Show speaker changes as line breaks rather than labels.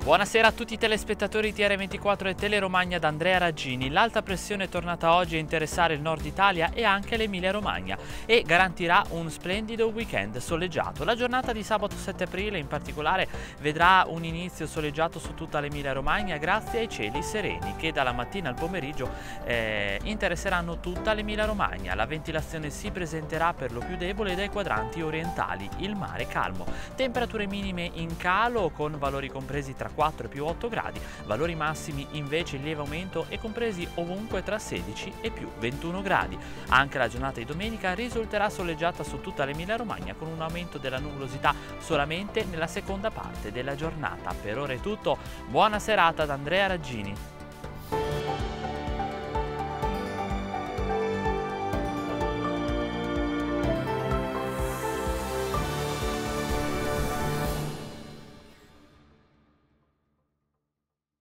Buonasera a tutti i telespettatori di TR24 e Teleromagna da Andrea Raggini. L'alta pressione è tornata oggi a interessare il nord Italia e anche l'Emilia Romagna e garantirà un splendido weekend soleggiato. La giornata di sabato 7 aprile in particolare vedrà un inizio soleggiato su tutta l'Emilia Romagna grazie ai cieli sereni che dalla mattina al pomeriggio interesseranno tutta l'Emilia Romagna. La ventilazione si presenterà per lo più debole dai quadranti orientali, il mare calmo. Temperature minime in calo con valori compresi tra 4 e più 8 gradi, valori massimi invece in lieve aumento e compresi ovunque tra 16 e più 21 gradi. Anche la giornata di domenica risulterà soleggiata su tutta l'Emilia Romagna con un aumento della nuvolosità solamente nella seconda parte della giornata. Per ora è tutto, buona serata da Andrea Raggini.